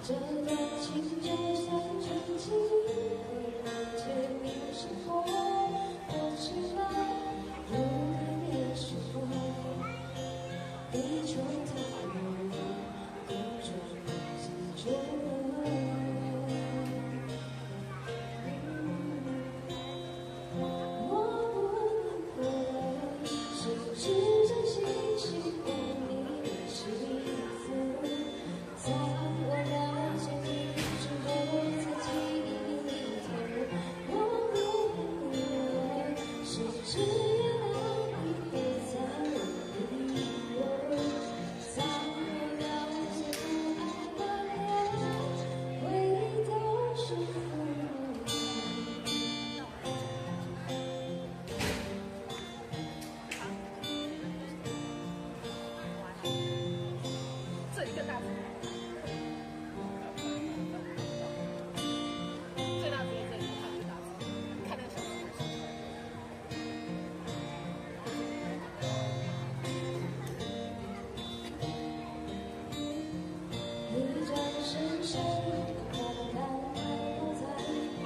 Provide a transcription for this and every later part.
这段情就算纯情，却没有生活过去了，如改变时光，一种逃避，各种记着。我不会是真心喜欢你的妻子，在我了解你之后，才记忆里头。我不会是只原谅你不再有理由，在我了解不爱的人，回忆都是负。 这里更大声，最大声在这里，看最大声，看那个小声。 一转身，谁看我在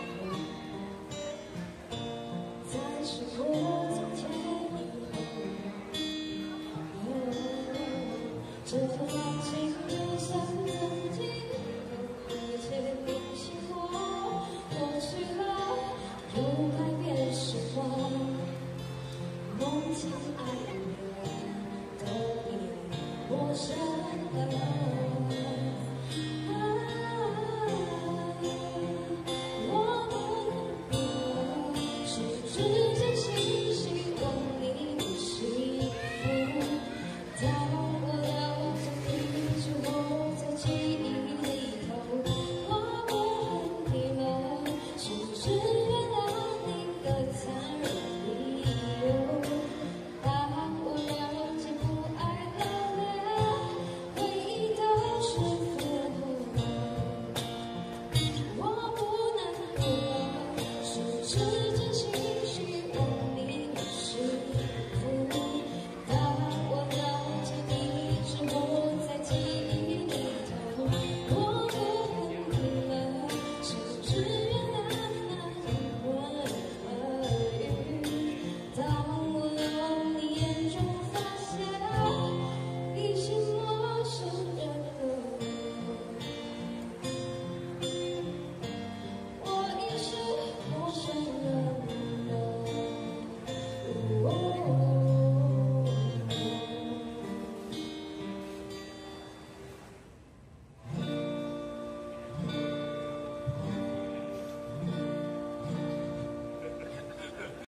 在时过境迁以后，这段情就算曾经一切铭心过去了，又改变时光，梦境爱恋都已陌生。